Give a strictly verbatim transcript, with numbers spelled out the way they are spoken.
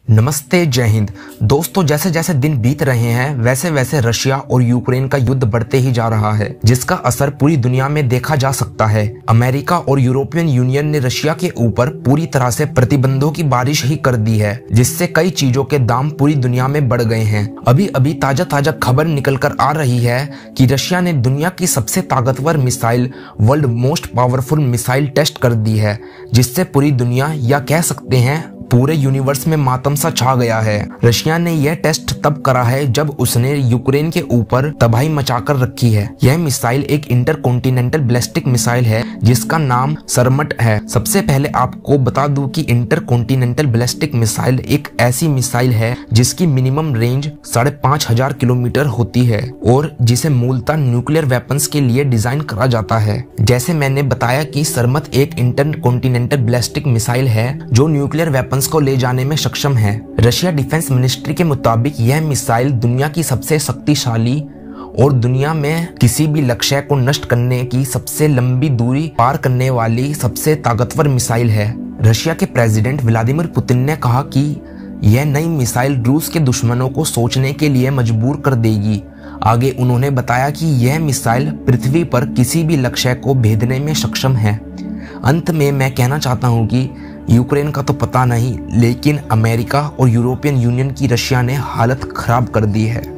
नमस्ते, जय हिंद। दोस्तों, जैसे जैसे दिन बीत रहे हैं वैसे वैसे रशिया और यूक्रेन का युद्ध बढ़ते ही जा रहा है, जिसका असर पूरी दुनिया में देखा जा सकता है। अमेरिका और यूरोपियन यूनियन ने रशिया के ऊपर पूरी तरह से प्रतिबंधों की बारिश ही कर दी है, जिससे कई चीजों के दाम पूरी दुनिया में बढ़ गए हैं। अभी अभी ताजा ताजा खबर निकल कर आ रही है कि रशिया ने दुनिया की सबसे ताकतवर missile, world most powerful missile test कर दी है, जिससे पूरी दुनिया या कह सकते हैं पूरे यूनिवर्स में मातम सा छा गया है। रशिया ने यह टेस्ट तब करा है जब उसने यूक्रेन के ऊपर तबाही मचाकर रखी है। यह मिसाइल एक इंटरकॉन्टिनेंटल बैलिस्टिक मिसाइल है जिसका नाम सरमट है। सबसे पहले आपको बता दूं कि इंटरकॉन्टिनेंटल बैलिस्टिक मिसाइल एक ऐसी मिसाइल है जिसकी मिनिमम रेंज साढ़े पाँच हजार किलोमीटर होती है और जिसे मूलतः न्यूक्लियर वेपन्स के लिए डिजाइन करा जाता है। जैसे मैंने बताया कि सरमत एक इंटरकॉन्टिनेंटल बैलिस्टिक मिसाइल है जो न्यूक्लियर वेपन को ले जाने में सक्षम है। रशिया डिफेंस मिनिस्ट्री के मुताबिक यह मिसाइल दुनिया की सबसे शक्तिशाली और दुनिया में किसी भी लक्ष्य को नष्ट करने की सबसे लंबी दूरी पार करने वाली सबसे ताकतवर मिसाइल है। रशिया के प्रेसिडेंट व्लादिमीर पुतिन ने कहा कि यह नई मिसाइल रूस के दुश्मनों को सोचने के लिए मजबूर कर देगी। आगे उन्होंने बताया कि यह मिसाइल पृथ्वी पर किसी भी लक्ष्य को भेदने में सक्षम है। अंत में मैं कहना चाहता हूं कि यूक्रेन का तो पता नहीं, लेकिन अमेरिका और यूरोपियन यूनियन की रशिया ने हालत खराब कर दी है।